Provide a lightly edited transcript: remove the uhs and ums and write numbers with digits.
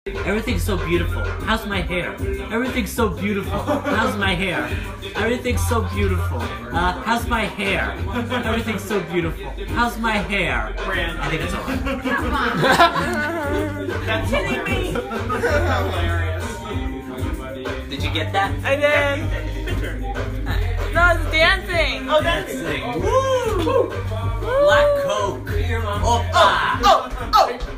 Everything's so beautiful. How's my hair? Everything's so beautiful. How's my hair? Everything's so beautiful. How's my hair? Everything's so beautiful. How's my hair? I think it's alright. Come on. That's kidding me. Hilarious. Did you get that? I did. No, it's dancing. Oh, dancing. Woo! Black Coke. Your mom. Oppa! Oh!